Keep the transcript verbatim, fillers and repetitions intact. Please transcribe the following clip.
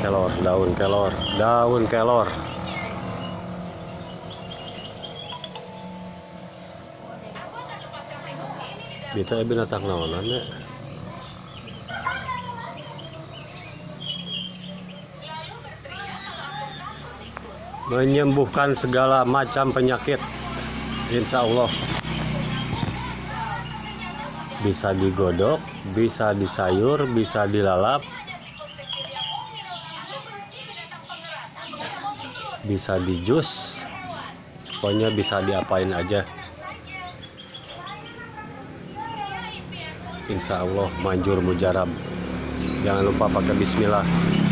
kelor, daun kelor, daun kelor. Bisa binatang naonan ya. Menyembuhkan segala macam penyakit, insya Allah. Bisa digodok, bisa disayur, bisa dilalap, bisa di jus, pokoknya bisa diapain aja. Insya Allah manjur mujarab. Jangan lupa pakai bismillah.